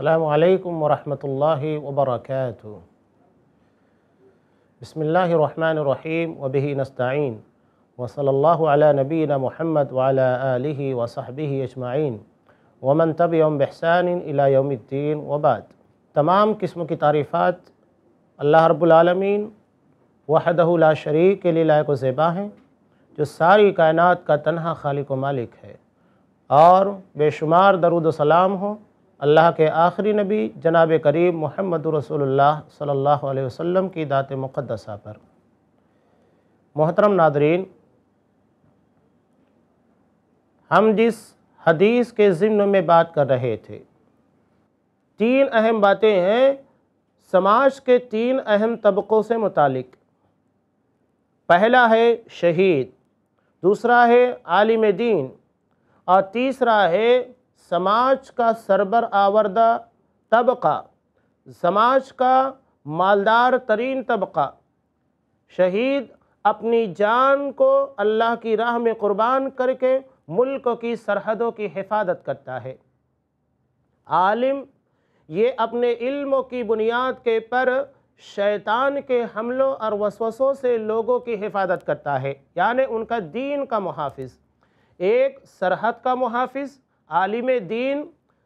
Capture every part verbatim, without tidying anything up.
السلام علیکم ورحمۃ اللہ وبرکاتہ۔ بسم اللہ الرحمن الرحیم وبہ نستعین وصلی اللہ علی نبینا محمد وعلی آلہ وصحبہ اجمعین ومن تبعہم بإحسان الی یوم الدین وبعد۔ تمام قسم کی تعریفات اللہ رب العالمین وحدہ لا شریک کے لیے لائق و زیبا ہیں، جو ساری کائنات کا تنہا خالق و مالک ہے، اور بے شمار درود و سلام ہو اللہ کے آخری نبی جناب کریم محمد رسول اللہ صلی اللہ علیہ وسلم کی ذات مقدسہ پر۔ محترم ناظرین، ہم جس حدیث کے ضمن میں بات کر رہے تھے، تین اہم باتیں ہیں سماج کے تین اہم طبقوں سے متعلق۔ پہلا ہے شہید، دوسرا ہے عالم دین، اور تیسرا ہے سماج کا سربر آوردہ طبقہ، سماج کا مالدار ترین طبقہ۔ شہید اپنی جان کو اللہ کی راہ میں قربان کر کے ملک کی سرحدوں کی حفاظت کرتا ہے۔ عالم یہ اپنے علم کی بنیاد کے پر شیطان کے حملوں اور وسوسوں سے لوگوں کی حفاظت کرتا ہے، یعنی ان کا دین کا محافظ۔ ایک سرحد کا محافظ عالم دین،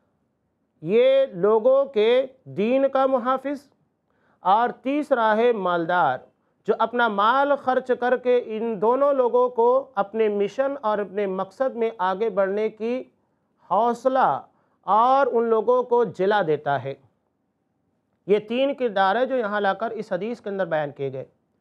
یہ لوگوں کے دین کا محافظ، اور تیسرا ہے مالدار، جو اپنا مال خرچ کر کے ان دونوں لوگوں کو اپنے مشن اور اپنے مقصد میں آگے بڑھنے کی حوصلہ اور ان لوگوں کو جلا دیتا ہے۔ یہ تین کردار ہے جو یہاں لا کر اس حدیث کے اندر بیان کیے گئے۔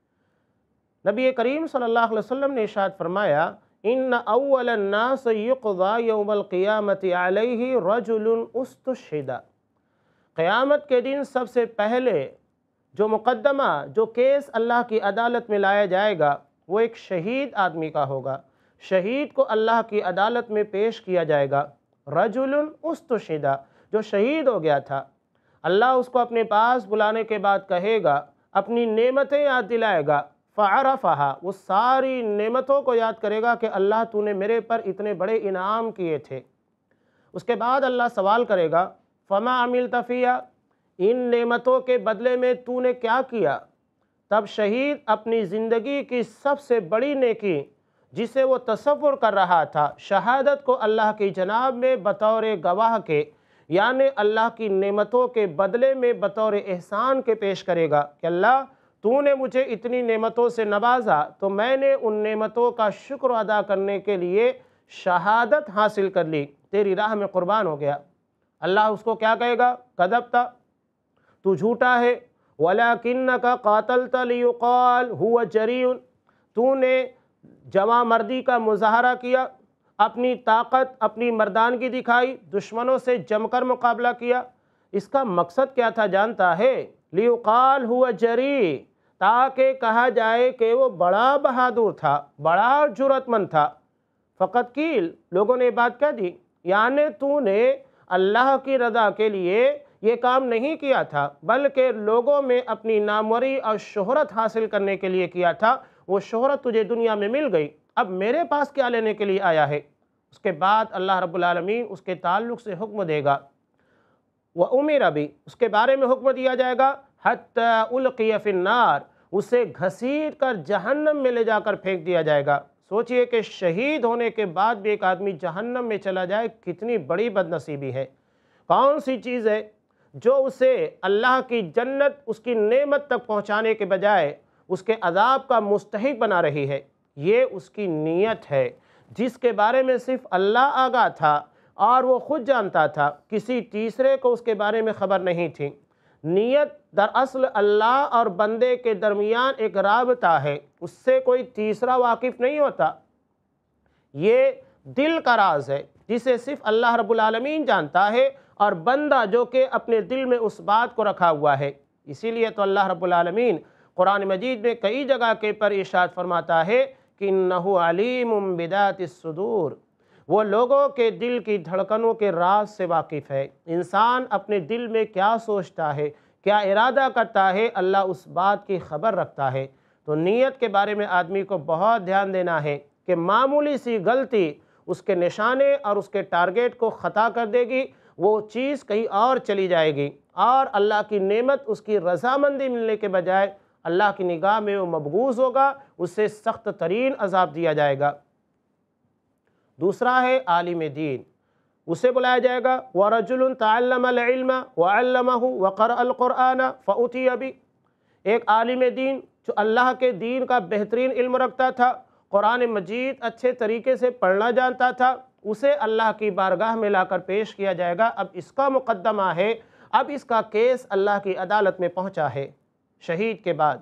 نبی کریم صلی اللہ علیہ وسلم نے ارشاد فرمایا، ان اول الناس یقضی یوم القیامت علیہ رجل استشہد۔ قیامت کے دن سب سے پہلے جو مقدمہ، جو کیس اللہ کی عدالت میں لایا جائے گا، وہ ایک شہید آدمی کا ہوگا۔ شہید کو اللہ کی عدالت میں پیش کیا جائے گا۔ رجل استشہد، جو شہید ہو گیا تھا، اللہ اس کو اپنے پاس بلانے کے بعد کہے گا، اپنی نعمتیں یاد دلائے گا، فعرفها، وہ ساری نعمتوں کو یاد کرے گا کہ اللہ تو نے میرے پر اتنے بڑے انعام کیے تھے۔ اس کے بعد اللہ سوال کرے گا، فما عملت فیہا، ان نعمتوں کے بدلے میں تو نے کیا کیا؟ تب شہید اپنی زندگی کی سب سے بڑی نیکی جسے وہ تصور کر رہا تھا، شہادت کو اللہ کی جناب میں بطور گواہ کے، یعنی اللہ کی نعمتوں کے بدلے میں بطور احسان کے پیش کرے گا کہ اللہ تو نے مجھے اتنی نعمتوں سے نوازا، تو میں نے ان نعمتوں کا شکر ادا کرنے کے لیے شہادت حاصل کر لی، تیری راہ میں قربان ہو گیا۔ اللہ اس کو کیا کہے گا؟ کذبت، تو جھوٹا ہے، وَلَكِنَّكَ قَاتَلْتَ لِيُقَالَ هُوَ جَرِيٌّ، تو نے جواں مردی کا مظاہرہ کیا، اپنی طاقت، اپنی مردانگی دکھائی، دشمنوں سے جم کر مقابلہ کیا۔ اس کا مقصد کیا تھا جانتا ہے؟ لِيُقَالَ هُوَ جَرِيٌّ، تاکہ کہا جائے کہ وہ بڑا بہادر تھا، بڑا جرأت مند تھا۔ فقط قیل، لوگوں نے بات کہہ دی، یعنی تو نے اللہ کی رضا کے لیے یہ کام نہیں کیا تھا، بلکہ لوگوں میں اپنی ناموری اور شہرت حاصل کرنے کے لیے کیا تھا۔ وہ شہرت تجھے دنیا میں مل گئی، اب میرے پاس کیا لینے کے لیے آیا ہے؟ اس کے بعد اللہ رب العالمین اس کے تعلق سے حکم دے گا، وَأُمِرَ بِهِ، اس کے بارے میں حکم دیا جائے گا، حَتَّى أُلْقِيَ فِي النَّارِ، اسے گھسیٹ کر جہنم میں لے جا کر پھینک دیا جائے گا۔ سوچئے کہ شہید ہونے کے بعد بھی ایک آدمی جہنم میں چلا جائے، کتنی بڑی بد نصیبی ہے۔ کون سی چیز ہے جو اسے اللہ کی جنت، اس کی نعمت تک پہنچانے کے بجائے اس کے عذاب کا مستحق بنا رہی ہے؟ یہ اس کی نیت ہے، جس کے بارے میں صرف اللہ آگاہ تھا اور وہ خود جانتا تھا، کسی تیسرے کو اس کے بارے میں خبر نہیں تھی۔ نیت دراصل اللہ اور بندے کے درمیان ایک رابطہ ہے، اس سے کوئی تیسرا واقف نہیں ہوتا۔ یہ دل کا راز ہے جسے صرف اللہ رب العالمین جانتا ہے، اور بندہ جو کہ اپنے دل میں اس بات کو رکھا ہوا ہے۔ اسی لیے تو اللہ رب العالمین قرآن مجید میں کئی جگہ کے پر ارشاد فرماتا ہے کہ انہ علیم بذات الصدور، وہ لوگوں کے دل کی دھڑکنوں کے راز سے واقف ہے۔ انسان اپنے دل میں کیا سوچتا ہے، کیا ارادہ کرتا ہے، اللہ اس بات کی خبر رکھتا ہے۔ تو نیت کے بارے میں آدمی کو بہت دھیان دینا ہے کہ معمولی سی غلطی اس کے نشانے اور اس کے ٹارگیٹ کو خطا کر دے گی، وہ چیز کہیں اور چلی جائے گی، اور اللہ کی نعمت اس کی رضامندی ملنے کے بجائے اللہ کی نگاہ میں وہ مبغوض ہوگا، اسے سخت ترین عذاب دیا جائے گا۔ دوسرا ہے عالم دین، اسے بلایا جائے گا وَرَجُلٌ تَعَلَّمَ الْعِلْمَ وَعَلَّمَهُ وَقَرَأَ الْقُرْآنَ فَأُتِيَ بِهِ، ایک عالم دین جو اللہ کے دین کا بہترین علم رکھتا تھا، قرآن مجید اچھے طریقے سے پڑھنا جانتا تھا، اسے اللہ کی بارگاہ میں لا کر پیش کیا جائے گا۔ اب اس کا مقدمہ ہے، اب اس کا کیس اللہ کی عدالت میں پہنچا ہے۔ شہید کے بعد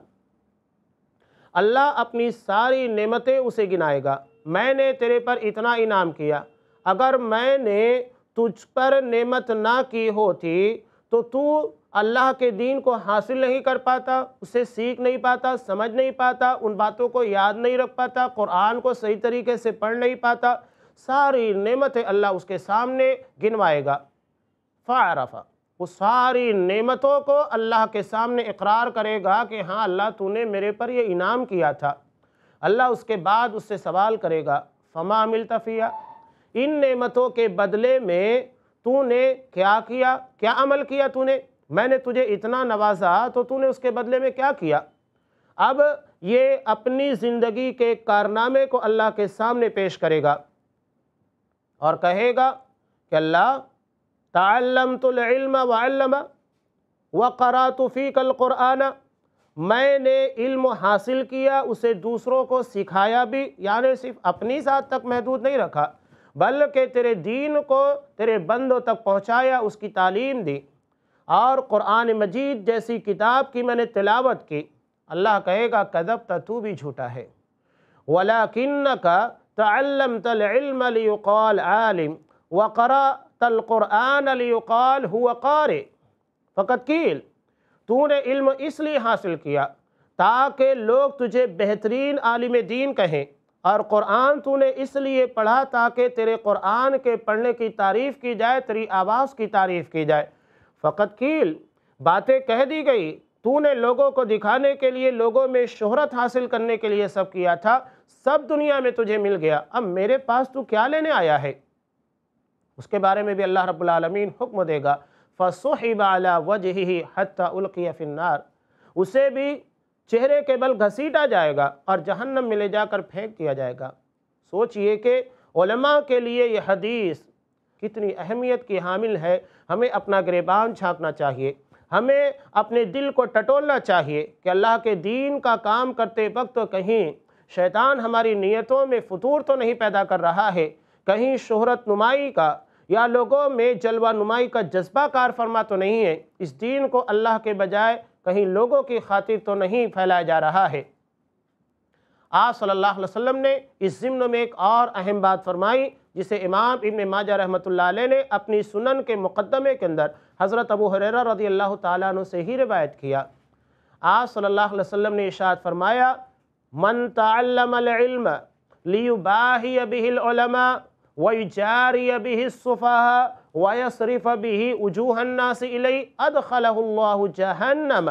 اللہ اپنی ساری نعمتیں اسے گنائے گا، میں نے تیرے پر اتنا انعام کیا، اگر میں نے تجھ پر نعمت نہ کی ہوتی تو تو اللہ کے دین کو حاصل نہیں کر پاتا، اسے سیکھ نہیں پاتا، سمجھ نہیں پاتا، ان باتوں کو یاد نہیں رکھ پاتا، قرآن کو صحیح طریقے سے پڑھ نہیں پاتا۔ ساری نعمتیں اللہ اس کے سامنے گنوائے گا۔ فَعَرَفَ، وہ ساری نعمتوں کو اللہ کے سامنے اقرار کرے گا کہ ہاں اللہ تو نے میرے پر یہ انعام کیا تھا۔ اللہ اس کے بعد اس سے سوال کرے گا فَمَا عَمِلْتَ فِيهَا، ان نعمتوں کے بدلے میں تو نے کیا کیا، کیا عمل کیا تو نے؟ میں نے تجھے اتنا نوازا تو تو نے اس کے بدلے میں کیا کیا؟ اب یہ اپنی زندگی کے کارنامے کو اللہ کے سامنے پیش کرے گا اور کہے گا کہ اللہ تعلمت العلم وعلم وقرأت فیک القرآن، میں نے علم حاصل کیا، اسے دوسروں کو سکھایا بھی، یعنی صرف اپنی ذات تک محدود نہیں رکھا بلکہ تیرے دین کو تیرے بندوں تک پہنچایا، اس کی تعلیم دی، اور قرآن مجید جیسی کتاب کی میں نے تلاوت کی۔ اللہ کہے گا کذبت، تو بھی جھوٹا ہے، وَلَكِنَّكَ تَعَلَّمْتَ الْعِلْمَ لِيُقَالَ عَالِمٌ وَقَرَأْتَ الْقُرْآنَ لِيُقَالَ هُوَ قَارِئٌ، فقط قیل، تو نے علم اس لیے حاصل کیا تاکہ لوگ تجھے بہترین عالم دین کہیں، اور قرآن تو نے اس لیے پڑھا تاکہ تیرے قرآن کے پڑھنے کی تعریف کی جائے، تیری آواز کی تعریف کی جائے۔ فقط قیل، باتیں کہہ دی گئی، تو نے لوگوں کو دکھانے کے لیے، لوگوں میں شہرت حاصل کرنے کے لیے سب کیا تھا، سب دنیا میں تجھے مل گیا، اب میرے پاس تو کیا لینے آیا ہے؟ اس کے بارے میں بھی اللہ رب العالمین حکم دے گا فَصُحِبَ عَلَى وَجْهِهِ حَتَّى أُلْقِيَ فِي النَّارِ، اسے بھی چہرے کے بل گھسیٹا جائے گا اور جہنم میں لے جا کر پھینک دیا جائے گا۔ سوچئے کہ علماء کے لیے یہ حدیث کتنی اہمیت کی حامل ہے۔ ہمیں اپنا گریبان چھانٹنا چاہیے، ہمیں اپنے دل کو ٹٹولنا چاہیے کہ اللہ کے دین کا کام کرتے وقت کہیں شیطان ہماری نیتوں میں فطور تو نہیں پیدا کر رہا ہے، کہیں شہرت نمائی کا یا لوگوں میں جلوہ نمائی کا جذبہ کار فرما تو نہیں ہے، اس دین کو اللہ کے بجائے کہیں لوگوں کی خاطر تو نہیں پھیلایا جا رہا ہے۔ آپ صلی اللہ علیہ وسلم نے اس ضمن میں ایک اور اہم بات فرمائی جسے امام ابن ماجہ رحمۃ اللہ علیہ نے اپنی سنن کے مقدمے کے اندر حضرت ابو ہریرہ رضی اللہ تعالیٰ عنہ سے ہی روایت کیا۔ آپ صلی اللہ علیہ وسلم نے ارشاد فرمایا من تعلم العلم لیباہی بہ العلماء ویجاری بہ السفہاء ویصرف بہ وجوہ الناس الیہ ادخلہ اللہ جہنم،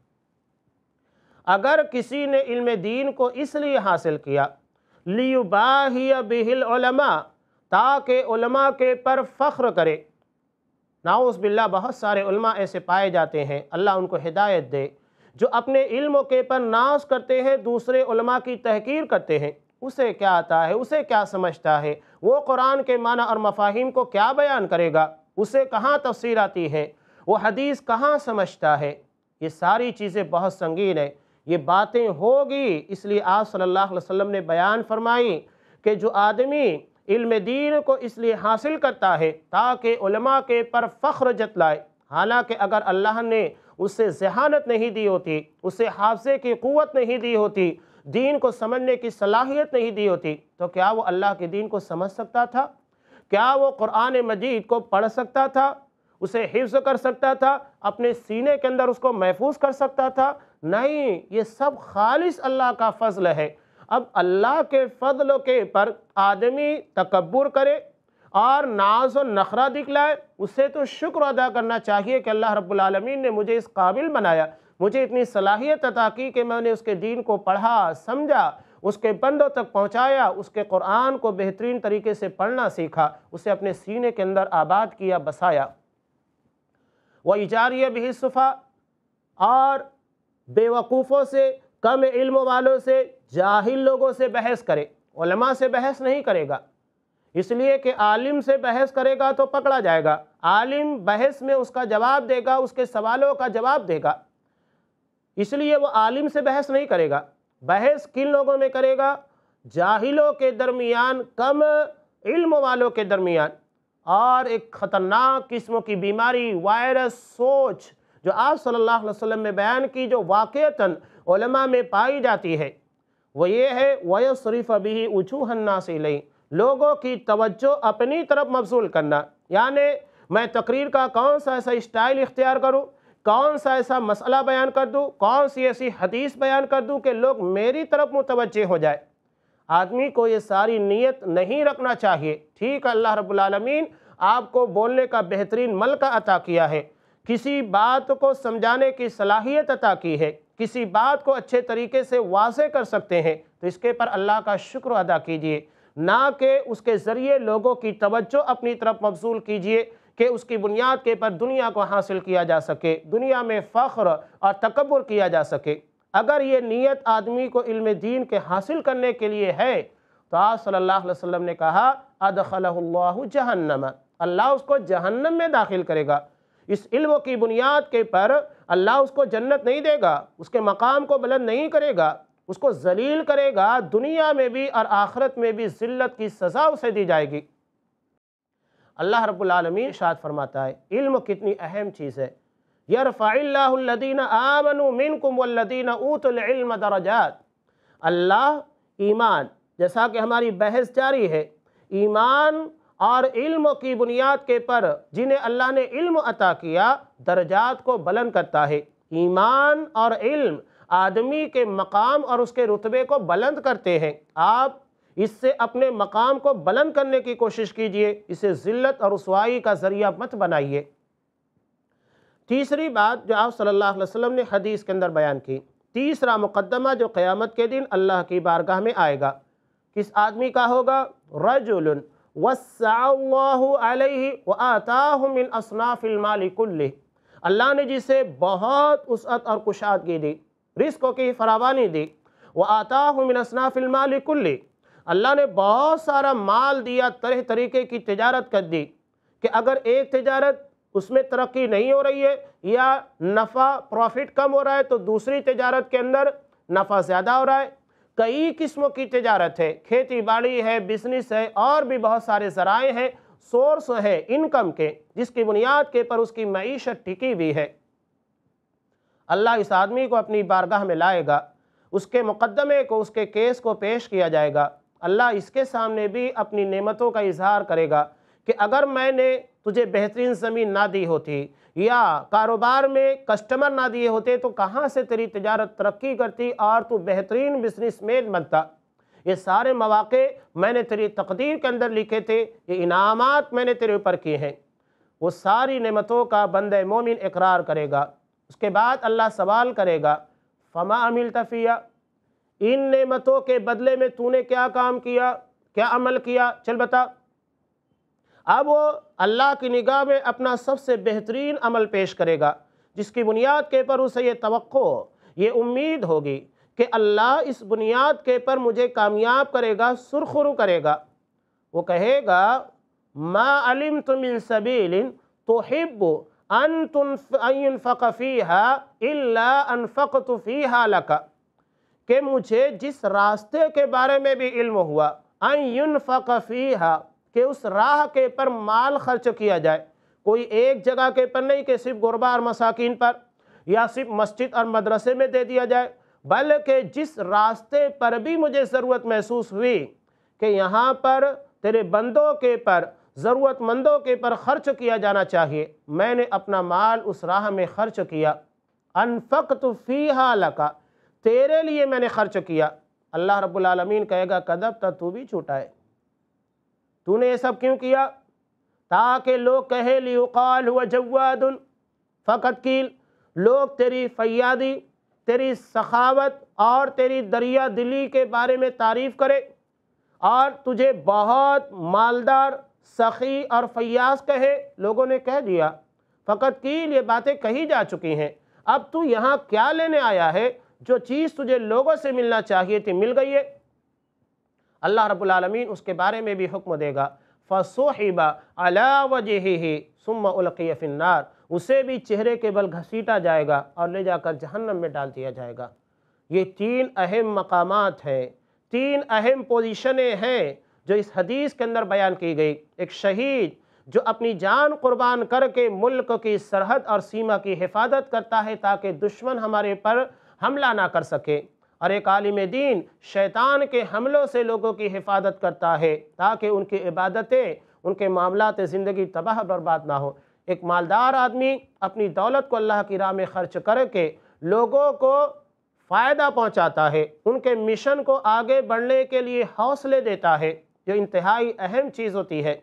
اگر کسی نے علم دین کو اس لیے حاصل کیا لیباہی بہ العلماء، تاکہ علماء کے پر فخر کرے، نعوذ باللہ بہت سارے علماء ایسے پائے جاتے ہیں، اللہ ان کو ہدایت دے، جو اپنے علم کے پر ناز کرتے ہیں، دوسرے علماء کی تحقیر کرتے ہیں، اسے کیا آتا ہے، اسے کیا سمجھتا ہے، وہ قرآن کے معنی اور مفاہیم کو کیا بیان کرے گا، اسے کہاں تفسیر آتی ہے، وہ حدیث کہاں سمجھتا ہے۔ یہ ساری چیزیں بہت سنگین ہیں، یہ باتیں ہوگی، اس لیے آپ صلی اللہ علیہ وسلم نے بیان فرمائی کہ جو آدمی علم دین کو اس لیے حاصل کرتا ہے تاکہ علماء کے پر فخر جتلائے، حالانکہ اگر اللہ نے اسے ذہانت نہیں دی ہوتی، اسے حافظے کی قوت نہیں دی ہوتی، دین کو سمجھنے کی صلاحیت نہیں دی ہوتی، تو کیا وہ اللہ کے دین کو سمجھ سکتا تھا؟ کیا وہ قرآن مجید کو پڑھ سکتا تھا، اسے حفظ کر سکتا تھا، اپنے سینے کے اندر اس کو محفوظ کر سکتا تھا؟ نہیں، یہ سب خالص اللہ کا فضل ہے۔ اب اللہ کے فضل کے پر آدمی تکبر کرے اور ناز و نخرہ دکھلائے، اسے تو شکر ادا کرنا چاہیے کہ اللہ رب العالمین نے مجھے اس قابل بنایا، مجھے اتنی صلاحیت عطا کی کہ میں نے اس کے دین کو پڑھا، سمجھا، اس کے بندوں تک پہنچایا، اس کے قرآن کو بہترین طریقے سے پڑھنا سیکھا، اسے اپنے سینے کے اندر آباد کیا، بسایا۔ وَيُجَارِيَ بِهِ السُّفَهَاءَ، اور بیوقوفوں سے، کم علم والوں سے، جاہل لوگوں سے بحث کرے۔ علماء سے بحث نہیں کرے گا، اس لیے کہ عالم سے بحث کرے گا تو پکڑا جائے گا۔ عالم بحث میں اس کا جواب دے گا، اس کے سوالوں کا جواب دے گا، اس لیے وہ عالم سے بحث نہیں کرے گا۔ بحث کن لوگوں میں کرے گا؟ جاہلوں کے درمیان، کم علم والوں کے درمیان۔ اور ایک خطرناک قسم کی بیماری، وائرس سوچ، جو آپ صلی اللہ علیہ وسلم میں بیان کی، جو واقعتاً علماء میں پائی جاتی ہے، وہ یہ ہے وَيَصْرِفَ بِهِ وُجُوهَ النَّاسِ إِلَيْهِ، لوگوں کی توجہ اپنی طرف مبذول کرنا، یعنی میں تقریر کا کون سا ایسا اسٹائل اختیار کروں، کون سا ایسا مسئلہ بیان کر دوں، کون سی ایسی حدیث بیان کر دوں کہ لوگ میری طرف متوجہ ہو جائے۔ آدمی کو یہ ساری نیت نہیں رکھنا چاہیے۔ ٹھیک ہے، اللہ رب العالمین آپ کو بولنے کا بہترین ملکہ عطا کیا ہے، کسی بات کو سمجھانے کی صلاحیت عطا کی ہے، کسی بات کو اچھے طریقے سے واضح کر سکتے ہیں، تو اس کے پر اللہ کا شکر ادا کیجئے، نہ کہ اس کے ذریعے لوگوں کی توجہ اپنی طرف مبذول کیجئے کہ اس کی بنیاد کے پر دنیا کو حاصل کیا جا سکے، دنیا میں فخر اور تکبر کیا جا سکے۔ اگر یہ نیت آدمی کو علم دین کے حاصل کرنے کے لیے ہے تو آپ صلی اللہ علیہ وسلم نے کہا ادخلہ اللہ جہنم، اللہ اس کو جہنم میں داخل کرے گا۔ اس علم کی بنیاد کے پر اللہ اس کو جنت نہیں دے گا، اس کے مقام کو بلند نہیں کرے گا، اس کو ذلیل کرے گا، دنیا میں بھی اور آخرت میں بھی ذلت کی سزا اسے دی جائے گی۔ اللہ رب العالمین ارشاد فرماتا ہے، علم کتنی اہم چیز ہے۔ یرفع اللہ الذین آمنوا منکم والذین اوتوا العلم درجات، اللہ ایمان، جیسا کہ ہماری بحث جاری ہے، ایمان اور علم کی بنیاد کے پر جنہیں اللہ نے علم عطا کیا، درجات کو بلند کرتا ہے۔ ایمان اور علم آدمی کے مقام اور اس کے رتبے کو بلند کرتے ہیں۔ آپ اس سے اپنے مقام کو بلند کرنے کی کوشش کیجئے، اسے ذلت اور رسوائی کا ذریعہ مت بنائیے۔ تیسری بات جو آپ صلی اللہ علیہ وسلم نے حدیث کے اندر بیان کی، تیسرا مقدمہ جو قیامت کے دن اللہ کی بارگاہ میں آئے گا، کس آدمی کا ہوگا؟ رجل وسع اللہ علیہ وآتاہ من اصناف المال کلہ، اللہ نے جسے بہت وسعت اور کشادگی دی، رزق کی فراوانی دی، وآتاہ من اصناف المال کلہ، اللہ نے بہت سارا مال دیا، طرح طریقے کی تجارت کر دی، کہ اگر ایک تجارت اس میں ترقی نہیں ہو رہی ہے یا نفع پروفٹ کم ہو رہا ہے تو دوسری تجارت کے اندر نفع زیادہ ہو رہا ہے۔ کئی قسموں کی تجارت ہے، کھیتی باڑی ہے، بزنس ہے، اور بھی بہت سارے ذرائع ہیں، سورس ہے انکم کے، جس کی بنیاد کے پر اس کی معیشت ٹکی بھی ہے۔ اللہ اس آدمی کو اپنی بارگاہ میں لائے گا، اس کے مقدمے کو، اس کے کیس کو پیش کیا جائے گا۔ اللہ اس کے سامنے بھی اپنی نعمتوں کا اظہار کرے گا کہ اگر میں نے تجھے بہترین زمین نہ دی ہوتی یا کاروبار میں کسٹمر نہ دیے ہوتے تو کہاں سے تیری تجارت ترقی کرتی اور تو بہترین بزنس مین بنتا۔ یہ سارے مواقع میں نے تیری تقدیر کے اندر لکھے تھے، یہ انعامات میں نے تیرے اوپر کیے ہیں۔ وہ ساری نعمتوں کا بندہ مومن اقرار کرے گا۔ اس کے بعد اللہ سوال کرے گا، فما عملت فیہا، ان نعمتوں کے بدلے میں تو نے کیا کام کیا، کیا عمل کیا، چل بتا۔ اب وہ اللہ کی نگاہ میں اپنا سب سے بہترین عمل پیش کرے گا، جس کی بنیاد کے پر اسے یہ توقع، یہ امید ہوگی کہ اللہ اس بنیاد کے پر مجھے کامیاب کرے گا، سرخرو کرے گا۔ وہ کہے گا ما علمت من سبیل تحب ان ينفق فيها الا انفقت فيها لك، کہ مجھے جس راستے کے بارے میں بھی علم ہوا، ان ينفق فيها، کہ اس راہ کے پر مال خرچ کیا جائے، کوئی ایک جگہ کے پر نہیں کہ صرف غربا اور مساکین پر یا صرف مسجد اور مدرسے میں دے دیا جائے، بلکہ جس راستے پر بھی مجھے ضرورت محسوس ہوئی کہ یہاں پر تیرے بندوں کے پر، ضرورت مندوں کے پر خرچ کیا جانا چاہیے، میں نے اپنا مال اس راہ میں خرچ کیا۔ انفقت فیہا لکا، تیرے لیے میں نے خرچ کیا۔ اللہ رب العالمین کہے گا کذبت، تو بھی جھوٹا ہے، تو نے یہ سب کیوں کیا؟ تاکہ لوگ کہے لیقال ہوا جواد فقط کیل، لوگ تیری فیادی، تیری سخاوت اور تیری دریا دلی کے بارے میں تعریف کرے اور تجھے بہت مالدار، سخی اور فیاض کہے۔ لوگوں نے کہہ دیا فقط قیل، یہ باتیں کہی جا چکی ہیں، اب تو یہاں کیا لینے آیا ہے؟ جو چیز تجھے لوگوں سے ملنا چاہیے تھی مل گئی ہے۔ اللہ رب العالمین اس کے بارے میں بھی حکم دے گا، فَصُحِبَ عَلَى وَجْهِهِ ثُمَّ أُلْقِيَ فِي النَّارِ، اسے بھی چہرے کے بل گھسیٹا جائے گا اور لے جا کر جہنم میں ڈال دیا جائے گا۔ یہ تین اہم مقامات ہیں، تین اہم پوزیشنیں ہیں جو اس حدیث کے اندر بیان کی گئی۔ ایک شہید جو اپنی جان قربان کر کے ملک کی سرحد اور سیما کی حفاظت کرتا ہے تاکہ دشمن ہمارے پر حملہ نہ کر سکے، اور ایک عالم دین شیطان کے حملوں سے لوگوں کی حفاظت کرتا ہے تاکہ ان کی عبادتیں، ان کے معاملات زندگی تباہ برباد نہ ہو۔ ایک مالدار آدمی اپنی دولت کو اللہ کی راہ میں خرچ کر کے لوگوں کو فائدہ پہنچاتا ہے، ان کے مشن کو آگے بڑھنے کے لیے حوصلے دیتا ہے، جو انتہائی اہم چیز ہوتی ہے۔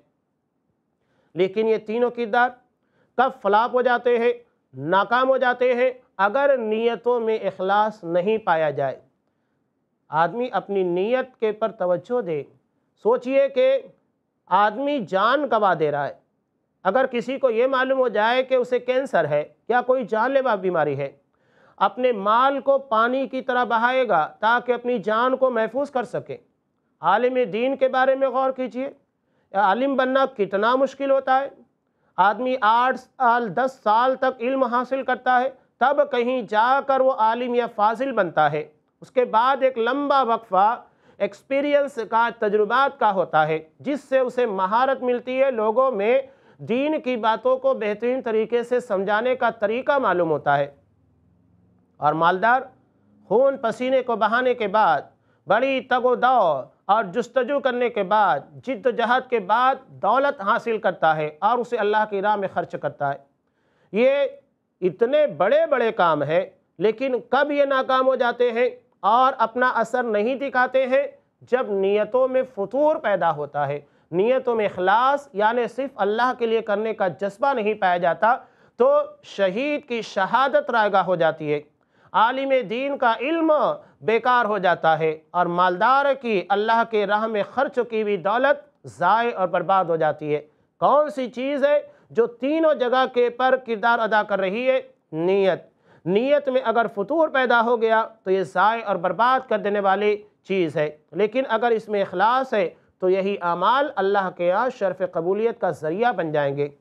لیکن یہ تینوں کردار کب فلاپ ہو جاتے ہیں، ناکام ہو جاتے ہیں؟ اگر نیتوں میں اخلاص نہیں پایا جائے۔ آدمی اپنی نیت کے پر توجہ دے۔ سوچئے کہ آدمی جان گنوا دے رہا ہے، اگر کسی کو یہ معلوم ہو جائے کہ اسے کینسر ہے یا کوئی جان لیوا بیماری ہے، اپنے مال کو پانی کی طرح بہائے گا تاکہ اپنی جان کو محفوظ کر سکے۔ عالم دین کے بارے میں غور کیجئے، عالم بننا کتنا مشکل ہوتا ہے۔ آدمی آٹھ سال دس سال تک علم حاصل کرتا ہے، تب کہیں جا کر وہ عالم یا فاضل بنتا ہے۔ اس کے بعد ایک لمبا وقفہ ایکسپیرینس کا، تجربات کا ہوتا ہے، جس سے اسے مہارت ملتی ہے، لوگوں میں دین کی باتوں کو بہترین طریقے سے سمجھانے کا طریقہ معلوم ہوتا ہے۔ اور مالدار خون پسینے کو بہانے کے بعد، بڑی تگ و دو اور جستجو کرنے کے بعد، جد و جہد کے بعد دولت حاصل کرتا ہے اور اسے اللہ کی راہ میں خرچ کرتا ہے۔ یہ اتنے بڑے بڑے کام ہیں، لیکن کب یہ ناکام ہو جاتے ہیں اور اپنا اثر نہیں دکھاتے ہیں؟ جب نیتوں میں فطور پیدا ہوتا ہے، نیتوں میں اخلاص یعنی صرف اللہ کے لیے کرنے کا جذبہ نہیں پایا جاتا، تو شہید کی شہادت رائگاں ہو جاتی ہے، عالم دین کا علم بیکار ہو جاتا ہے، اور مالدار کی اللہ کے راہ میں خرچ کی ہوئی دولت ضائع اور برباد ہو جاتی ہے۔ کون سی چیز ہے جو تینوں جگہ کے پر کردار ادا کر رہی ہے؟ نیت۔ نیت میں اگر فطور پیدا ہو گیا تو یہ ضائع اور برباد کر دینے والی چیز ہے، لیکن اگر اس میں اخلاص ہے تو یہی اعمال اللہ کے ہاں شرف قبولیت کا ذریعہ بن جائیں گے۔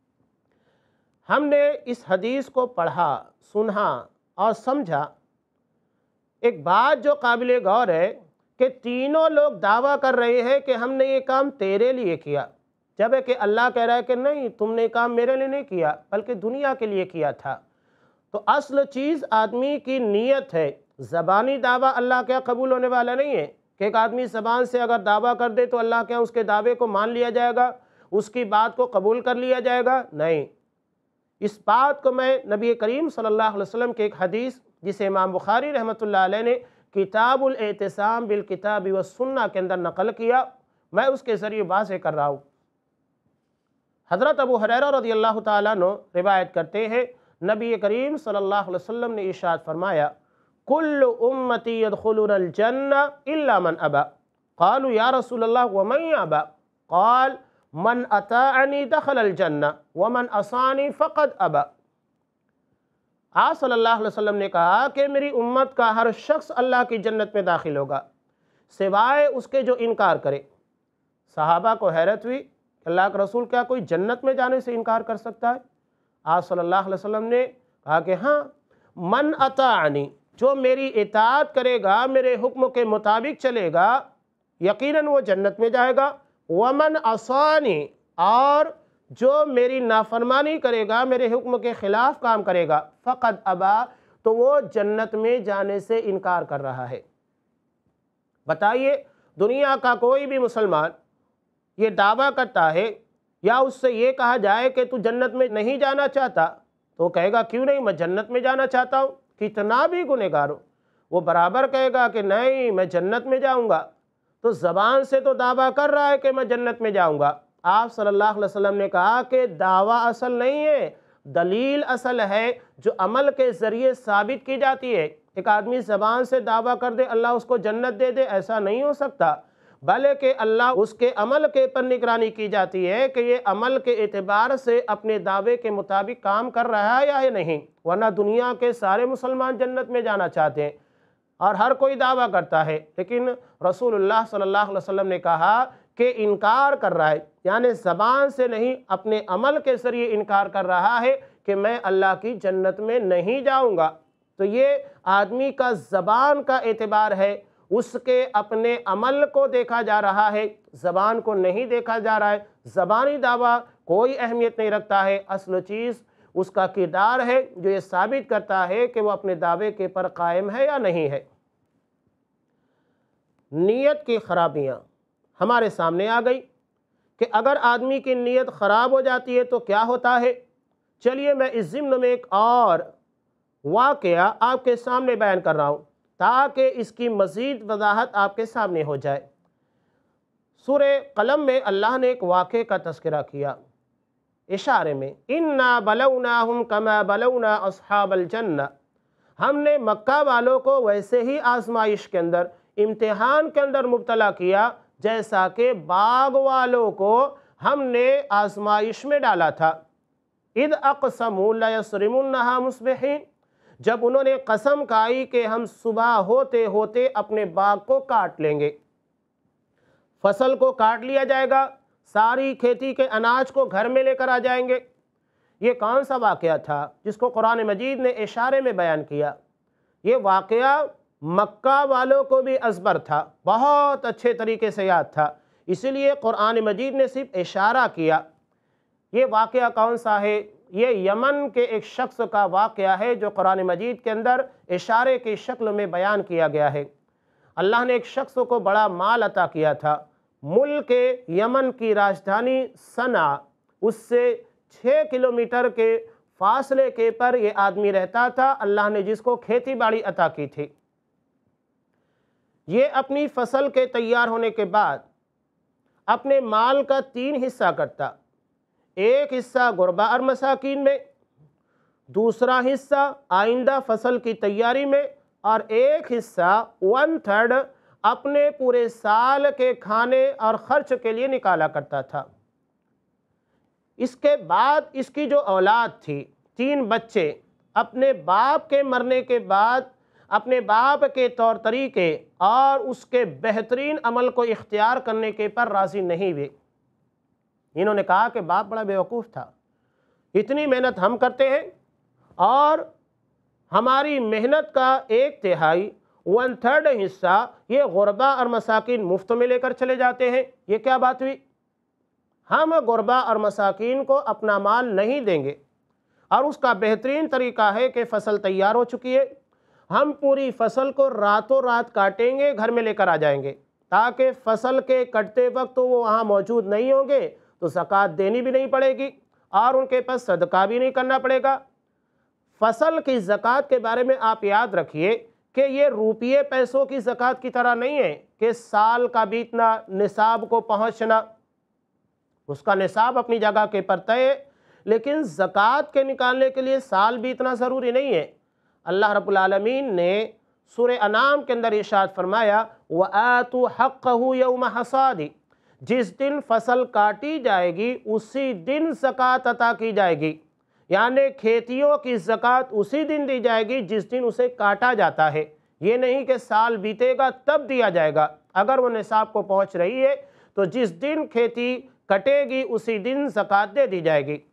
ہم نے اس حدیث کو پڑھا، سنا اور سمجھا۔ ایک بات جو قابل غور ہے کہ تینوں لوگ دعویٰ کر رہے ہیں کہ ہم نے یہ کام تیرے لیے کیا، جب کہ اللہ کہہ رہا ہے کہ نہیں، تم نے کام میرے لیے نہیں کیا بلکہ دنیا کے لیے کیا تھا۔ تو اصل چیز آدمی کی نیت ہے۔ زبانی دعویٰ اللہ کے قبول ہونے والا نہیں ہے کہ ایک آدمی زبان سے اگر دعویٰ کر دے تو اللہ کے اس کے دعوے کو مان لیا جائے گا، اس کی بات کو قبول کر لیا جائے گا، نہیں۔ اس بات کو میں نبی کریم صلی اللہ علیہ وسلم کے ایک حدیث جسے امام بخاری رحمۃ اللہ علیہ نے کتاب الاعتصام بالکتاب والسنہ کے اندر نقل کیا، میں اس کے ذریعے واضح کر رہا ہوں۔ حضرت ابو ہریرہ رضی اللہ تعالیٰ عنہ روایت کرتے ہیں، نبی کریم صلی اللہ علیہ وسلم نے ارشاد فرمایا، کل امتی یدخلون الجنہ الا من ابا، قالوا یا رسول اللہ ومن ابا، قال من اطاعنی دخل الجنہ ومن عصانی فقد ابا۔ آپ صلی اللہ علیہ وسلم نے کہا کہ میری امت کا ہر شخص اللہ کی جنت میں داخل ہوگا سوائے اس کے جو انکار کرے۔ صحابہ کو حیرت ہوئی کہ اللہ کے رسول کیا کوئی جنت میں جانے سے انکار کر سکتا ہے؟ آپ صلی اللہ علیہ وسلم نے کہا کہ ہاں، من اطاعنی، جو میری اطاعت کرے گا، میرے حکم کے مطابق چلے گا، یقیناً وہ جنت میں جائے گا۔ ومن عصانی، اور جو میری نافرمانی کرے گا، میرے حکم کے خلاف کام کرے گا، فقد ابا، تو وہ جنت میں جانے سے انکار کر رہا ہے۔ بتائیے، دنیا کا کوئی بھی مسلمان یہ دعویٰ کرتا ہے یا اس سے یہ کہا جائے کہ تو جنت میں نہیں جانا چاہتا تو وہ کہے گا کیوں نہیں، میں جنت میں جانا چاہتا ہوں، کتنا بھی گنہگار ہو وہ برابر کہے گا کہ نہیں، میں جنت میں جاؤں گا۔ تو زبان سے تو دعویٰ کر رہا ہے کہ میں جنت میں جاؤں گا۔ آپ صلی اللہ علیہ وسلم نے کہا کہ دعویٰ اصل نہیں ہے، دلیل اصل ہے جو عمل کے ذریعے ثابت کی جاتی ہے۔ ایک آدمی زبان سے دعویٰ کر دے اللہ اس کو جنت دے دے، ایسا نہیں ہو سکتا، بلکہ اللہ اس کے عمل کے پر نگرانی کی جاتی ہے کہ یہ عمل کے اعتبار سے اپنے دعوے کے مطابق کام کر رہا ہے یا نہیں، ورنہ دنیا کے سارے مسلمان جنت میں جانا چاہتے ہیں اور ہر کوئی دعویٰ کرتا ہے، لیکن رسول اللہ صلی اللہ علیہ وسلم نے کہا کہ انکار کر رہا ہے، یعنی زبان سے نہیں اپنے عمل کے ذریعے انکار کر رہا ہے کہ میں اللہ کی جنت میں نہیں جاؤں گا۔ تو یہ آدمی کا زبان کا اعتبار ہے، اس کے اپنے عمل کو دیکھا جا رہا ہے، زبان کو نہیں دیکھا جا رہا ہے۔ زبانی دعویٰ کوئی اہمیت نہیں رکھتا ہے، اصل چیز اس کا کردار ہے جو یہ ثابت کرتا ہے کہ وہ اپنے دعوے کے پر قائم ہے یا نہیں ہے۔ نیت کی خرابیاں ہمارے سامنے آ گئی کہ اگر آدمی کی نیت خراب ہو جاتی ہے تو کیا ہوتا ہے۔ چلیے میں اس ضمن میں ایک اور واقعہ آپ کے سامنے بیان کر رہا ہوں تاکہ اس کی مزید وضاحت آپ کے سامنے ہو جائے۔ سورہ قلم میں اللہ نے ایک واقعے کا تذکرہ کیا اشارے میں، اِنَّا بَلَوْنَاهُمْ كَمَا بَلَوْنَا أَصْحَابَ الْجَنَّةِ، ہم نے مکہ والوں کو ویسے ہی آزمائش کے اندر، امتحان کے اندر مبتلا کیا جیسا کہ باغ والوں کو ہم نے آزمائش میں ڈالا تھا۔ اِذْ أَقْسَمُوا لَيَصْرِمُنَّهَا مُصْبِحِينَ، جب انہوں نے قسم کھائی کہ ہم صبح ہوتے ہوتے اپنے باغ کو کاٹ لیں گے، فصل کو کاٹ لیا جائے گا، ساری کھیتی کے اناج کو گھر میں لے کر آ جائیں گے۔ یہ کون سا واقعہ تھا جس کو قرآن مجید نے اشارے میں بیان کیا؟ یہ واقعہ مکہ والوں کو بھی ازبر تھا، بہت اچھے طریقے سے یاد تھا، اسی لیے قرآن مجید نے صرف اشارہ کیا۔ یہ واقعہ کون سا ہے؟ یہ یمن کے ایک شخص کا واقعہ ہے جو قرآن مجید کے اندر اشارے کی شکل میں بیان کیا گیا ہے۔ اللہ نے ایک شخص کو بڑا مال عطا کیا تھا، ملک یمن کی راجدھانی صنعا، اس سے چھ کلومیٹر کے فاصلے کے پر یہ آدمی رہتا تھا، اللہ نے جس کو کھیتی باڑی عطا کی تھی۔ یہ اپنی فصل کے تیار ہونے کے بعد اپنے مال کا تین حصہ کرتا، ایک حصہ غربا اور مساکین میں، دوسرا حصہ آئندہ فصل کی تیاری میں، اور ایک حصہ ون تھرڈ اپنے پورے سال کے کھانے اور خرچ کے لیے نکالا کرتا تھا۔ اس کے بعد اس کی جو اولاد تھی، تین بچے، اپنے باپ کے مرنے کے بعد اپنے باپ کے طور طریقے اور اس کے بہترین عمل کو اختیار کرنے کے پر راضی نہیں ہوئے۔ انہوں نے کہا کہ باپ بڑا بیوقوف تھا، اتنی محنت ہم کرتے ہیں اور ہماری محنت کا ایک تہائی ون تھرڈ حصہ یہ غربا اور مساکین مفت میں لے کر چلے جاتے ہیں۔ یہ کیا بات ہوئی؟ ہم غربا اور مساکین کو اپنا مال نہیں دیں گے، اور اس کا بہترین طریقہ ہے کہ فصل تیار ہو چکی ہے، ہم پوری فصل کو راتوں رات کاٹیں گے، گھر میں لے کر آ جائیں گے، تاکہ فصل کے کٹتے وقت وہ وہاں موجود نہیں ہوں گے تو زکوٰۃ دینی بھی نہیں پڑے گی اور ان کے پاس صدقہ بھی نہیں کرنا پڑے گا۔ فصل کی زکوٰۃ کے بارے میں آپ یاد رکھیے کہ یہ روپیے پیسوں کی زکوٰۃ کی طرح نہیں ہے کہ سال کا بیتنا، نصاب کو پہنچنا، اس کا نصاب اپنی جگہ کے پر طے ہے، لیکن زکوٰۃ کے نکالنے کے لیے سال بیتنا ضروری نہیں ہے۔ اللہ رب العالمین نے سورہ انعام کے اندر ارشاد فرمایا وَآتُوا حَقَّهُ يَوْمَ حَصَادِ، جس دن فصل کاٹی جائے گی اسی دن زکوٰۃ عطا کی جائے گی، یعنی کھیتیوں کی زکوٰۃ اسی دن دی جائے گی جس دن اسے کاٹا جاتا ہے، یہ نہیں کہ سال بیتے گا تب دیا جائے گا۔ اگر وہ نصاب کو پہنچ رہی ہے تو جس دن کھیتی کٹے گی اسی دن زکوٰۃ دے دی جائے گی۔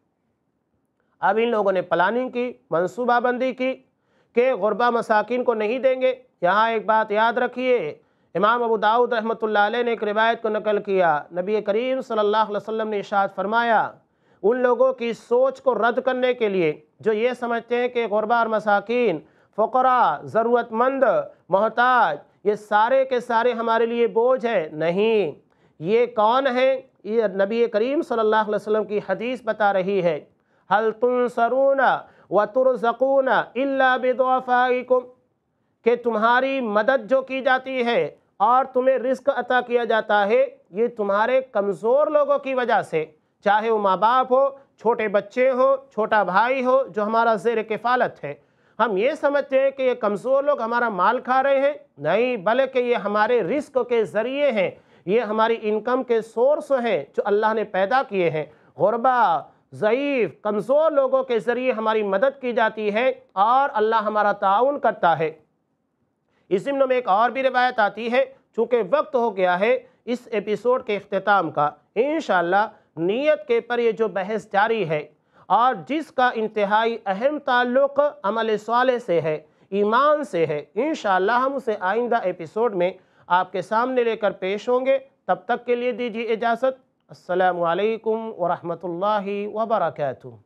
اب ان لوگوں نے پلاننگ کی، منصوبہ بندی کی کہ غربا مساکین کو نہیں دیں گے۔ یہاں ایک بات یاد رکھیے، امام ابو داؤد رحمۃ اللہ علیہ نے ایک روایت کو نقل کیا، نبی کریم صلی اللہ علیہ وسلم نے ارشاد فرمایا ان لوگوں کی سوچ کو رد کرنے کے لیے جو یہ سمجھتے ہیں کہ غربا اور مساکین، فقراء، ضرورت مند، محتاج، یہ سارے کے سارے ہمارے لیے بوجھ ہے، نہیں، یہ کون ہے؟ یہ نبی کریم صلی اللہ علیہ وسلم کی حدیث بتا رہی ہے، هل تنصرون وترزقون الا بضعفائکم، کہ تمہاری مدد جو کی جاتی ہے اور تمہیں رزق عطا کیا جاتا ہے یہ تمہارے کمزور لوگوں کی وجہ سے، چاہے وہ ماں باپ ہو، چھوٹے بچے ہو، چھوٹا بھائی ہو جو ہمارا زیر کفالت ہے۔ ہم یہ سمجھتے ہیں کہ یہ کمزور لوگ ہمارا مال کھا رہے ہیں، نہیں، بلکہ یہ ہمارے رزق کے ذریعے ہیں، یہ ہماری انکم کے سورس ہیں جو اللہ نے پیدا کیے ہیں۔ غربا، ضعیف، کمزور لوگوں کے ذریعے ہماری مدد کی جاتی ہے اور اللہ ہمارا تعاون کرتا ہے۔ اس ضمن میں ایک اور بھی روایت آتی ہے، چونکہ وقت ہو گیا ہے اس ایپیسوڈ کے اختتام کا، انشاءاللہ نیت کے پر یہ جو بحث جاری ہے اور جس کا انتہائی اہم تعلق عمل صالح سے ہے، ایمان سے ہے، انشاءاللہ ہم اسے آئندہ ایپیسوڈ میں آپ کے سامنے لے کر پیش ہوں گے۔ تب تک کے لیے دیجیے اجازت۔ السلام علیکم ورحمۃ اللہ وبرکاتہ۔